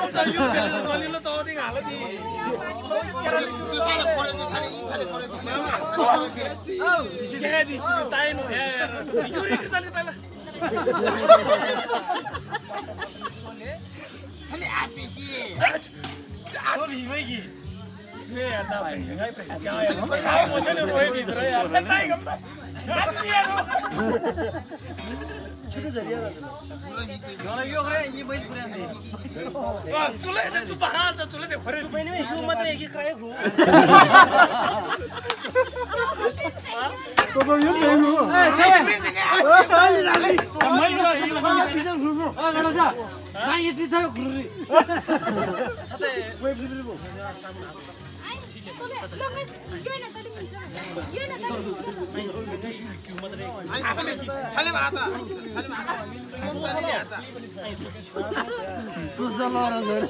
यो गलिलो त अति हाल नि त्यो साले परे त्यो साले इन्साले परे के दि ताइनु यार युरी किताले पहिला अनि आपिसी आरो भिमै कि छे यार भाइ सँगै पैसा यार म चाहिँ रोइ भित्र यार ताइ गम त छुटे झरिया जरा यो गरे यी बैस पुर्याउँदै चुले त चुप हाल्छ चुले त खरे पनि यो मात्र एक क्राइ खु तो यो देख्नु खाली भाता खाली भाता तू चलाउन गएर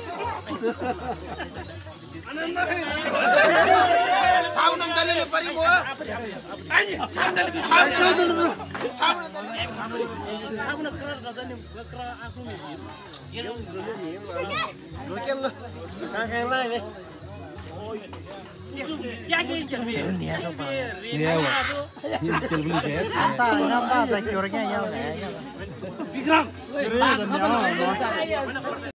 साउन दलले परिबो आइ साउन दलले साउन करा गर्दा नि करा आफु रोकेल काकालाई नि क्या के इन्टरभ्यु अन्त नम्बर त के हो क्या यहाँ विक्रम